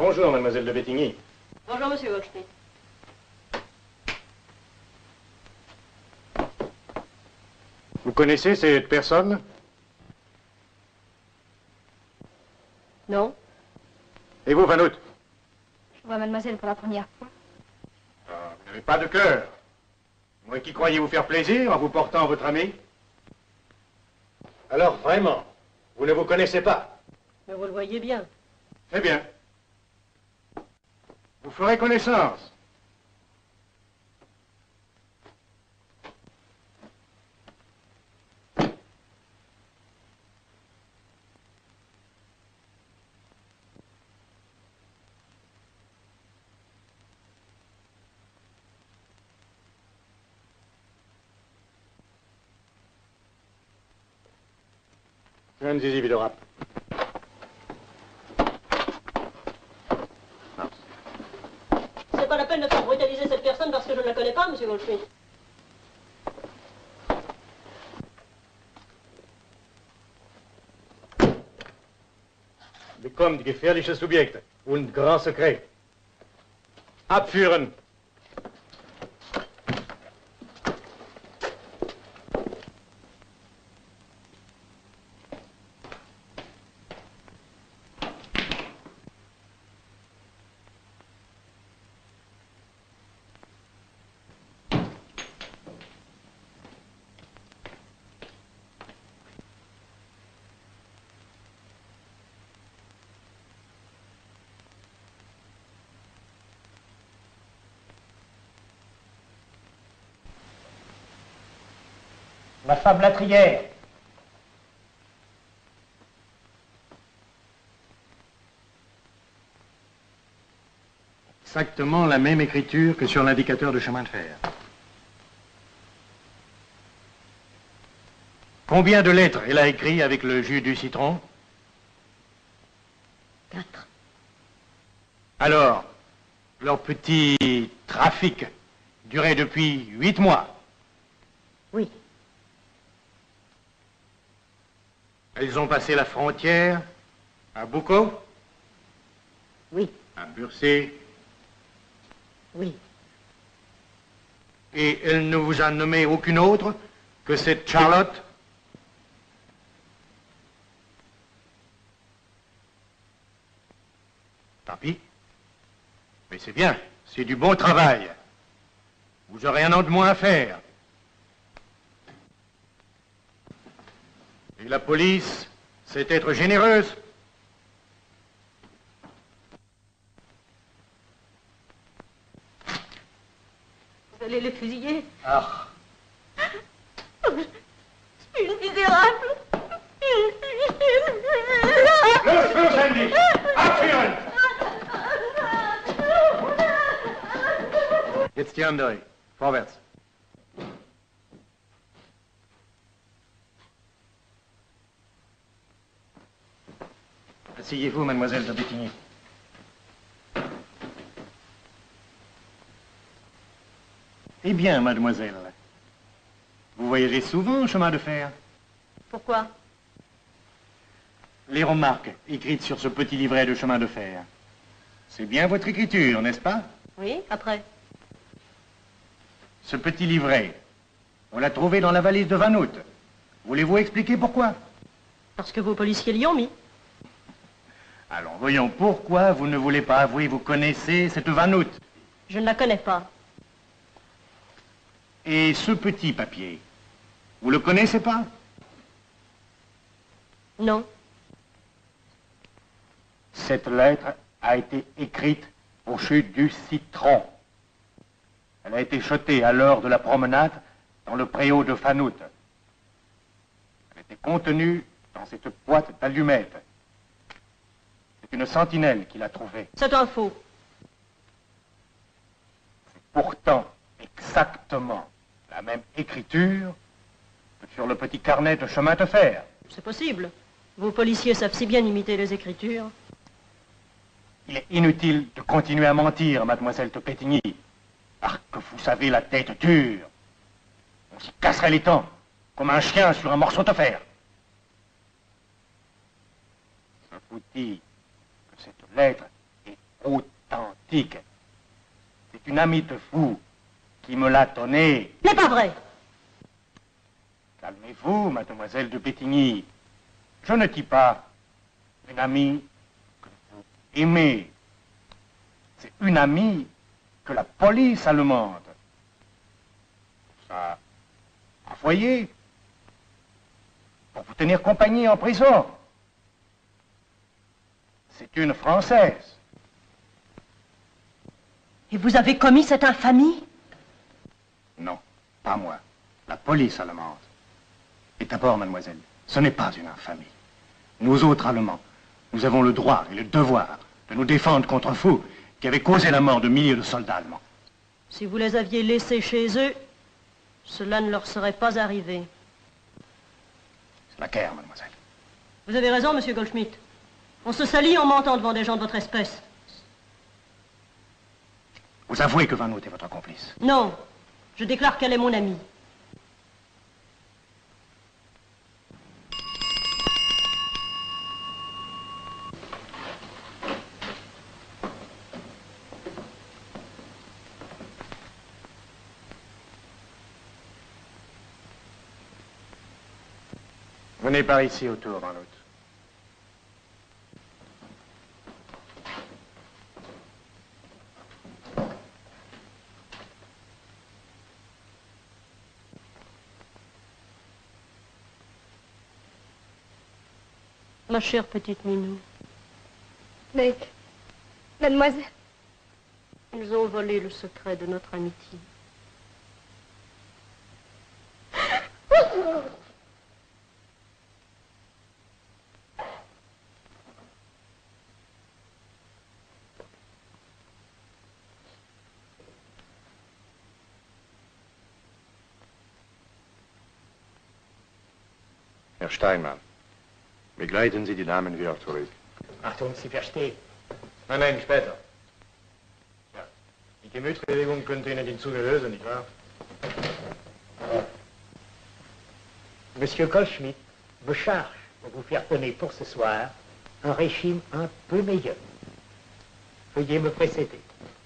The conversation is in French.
Bonjour, mademoiselle de Bettigny. Bonjour, monsieur Goldschmidt. Vous connaissez cette personne? Non. Et vous, Van Hout? Je vois mademoiselle pour la première fois. Vous n'avez pas de cœur. Moi qui croyais vous faire plaisir en vous portant votre ami. Alors, vraiment, vous ne vous connaissez pas? Mais vous le voyez bien. Très bien. Vous ferez connaissance. Jeune Zizi Vidorap. C'est pas la peine de faire brutaliser cette personne parce que je ne la connais pas, monsieur Goldschmidt. Bekommt gefährliche Subjekte und Grand Secret. Abführen. Ma femme Latrière. Exactement la même écriture que sur l'indicateur de chemin de fer. Combien de lettres elle a écrit avec le jus du citron? 4. Alors, leur petit trafic durait depuis 8 mois. Oui. Elles ont passé la frontière à Bucco, Oui. à Bursay, Oui. et elle ne vous a nommé aucune autre que cette Charlotte? Tant pis. Mais c'est bien, c'est du bon travail. Vous aurez un an de moins à faire. Et la police, c'est être généreuse. Vous allez les fusiller? Ah. Je suis une misérable. Los, Andy! Abführen! Jetzt die andere. Vorwärts. Asseyez-vous, mademoiselle de Bettigny. Eh bien, mademoiselle, vous voyagez souvent en chemin de fer? Pourquoi? Les remarques écrites sur ce petit livret de chemin de fer. C'est bien votre écriture, n'est-ce pas? Oui, après. Ce petit livret, on l'a trouvé dans la valise de Van Hout. Voulez-vous expliquer pourquoi? Parce que vos policiers l'y ont mis. Alors, voyons, pourquoi vous ne voulez pas avouer vous connaissez cette Van Hout? Je ne la connais pas. Et ce petit papier, vous le connaissez pas? Non. Cette lettre a été écrite au chute du citron. Elle a été jetée à l'heure de la promenade dans le préau de Van Hout. Elle était contenue dans cette boîte d'allumettes. C'est une sentinelle qui l'a trouvée. C'est un faux. C'est pourtant exactement la même écriture que sur le petit carnet de chemin de fer. C'est possible. Vos policiers savent si bien imiter les écritures. Il est inutile de continuer à mentir, mademoiselle de Bettigny. Ah, que vous avez la tête dure. On s'y casserait les dents, comme un chien sur un morceau de fer. Je vous dis que cette lettre est authentique. C'est une amie de fou qui me l'a donnée. N'est pas vrai. Calmez-vous, mademoiselle de Bétigny. Je ne dis pas une amie que vous aimez. C'est une amie que la police allemande. Ça, un foyer. Pour vous tenir compagnie en prison. C'est une Française. Et vous avez commis cette infamie? Non, pas moi. La police allemande. Et d'abord, mademoiselle, ce n'est pas une infamie. Nous autres Allemands, nous avons le droit et le devoir de nous défendre contre vous qui avez causé la mort de milliers de soldats allemands. Si vous les aviez laissés chez eux, cela ne leur serait pas arrivé. C'est la guerre, mademoiselle. Vous avez raison, monsieur Goldschmidt. On se salit en mentant devant des gens de votre espèce. Vous avouez que Van Hout est votre complice. Non, je déclare qu'elle est mon amie. Venez par ici autour, Van Hout. Ma chère petite Minou. Mais, mademoiselle... Ils ont volé le secret de notre amitié. Herr Steinmann, begleiten Sie die Damen wieder zurück. Achtung, Sie verstehen. Nein, nein, später. Ja, die Gemütsbewegung könnte Ihnen den Zuge lösen, nicht wahr? Monsieur Goldschmidt me charge de vous faire donner pour ce soir un régime un peu meilleur. Veuillez me précéder.